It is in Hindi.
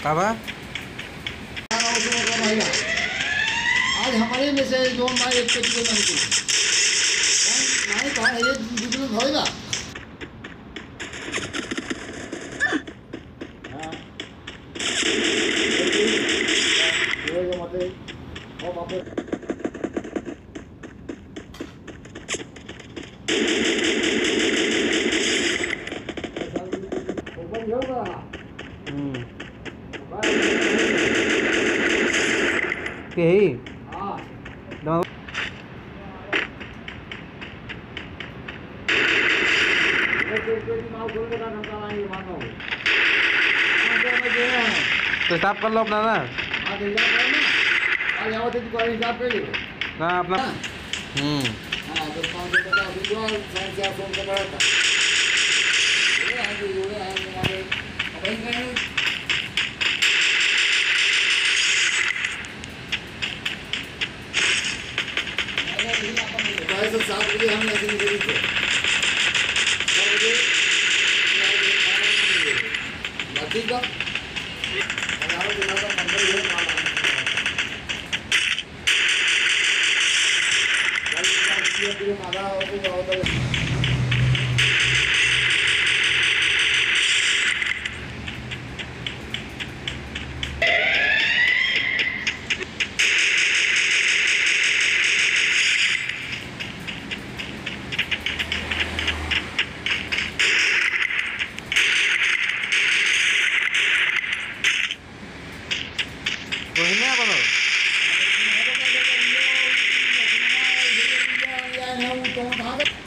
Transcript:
काबा आज हमारे में से जो हमारे एक पेटी को नहीं कहा ये दूसरे होएगा हाँ ये जो मतलब और वापस ऊपर होगा यही हाँ तो स्टाफ कर लो अपना ना ना अपना तो 7 बजे हम ऐसे निकली थे 9 बजे बाकी का 11 दिनों का नंबर ये माल आधा होता है रोहिणी आप तो